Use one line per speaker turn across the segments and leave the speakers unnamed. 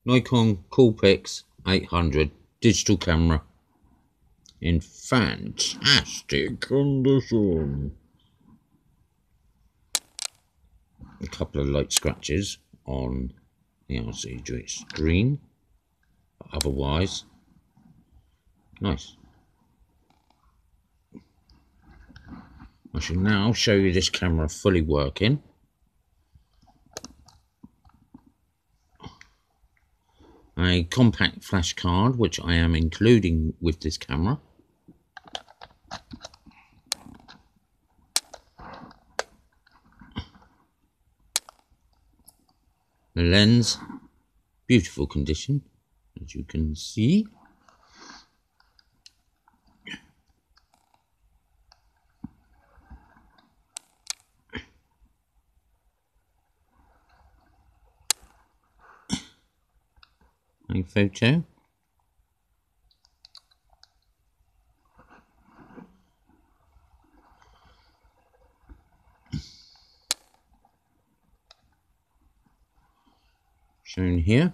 Nikon Coolpix 800 digital camera in fantastic condition. A couple of light scratches on the LCD screen, but otherwise nice. I shall now show you this camera fully working. A compact flash card which I am including with this camera. The lens, beautiful condition as you can see. A photo. Shown here.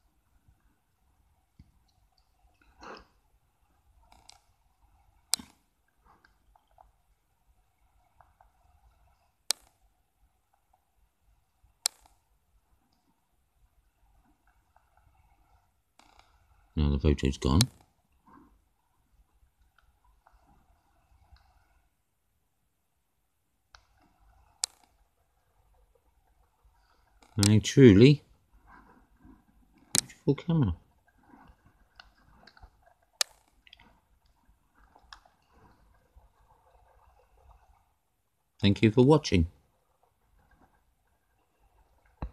Now the photo's gone. A truly beautiful camera. Thank you for watching.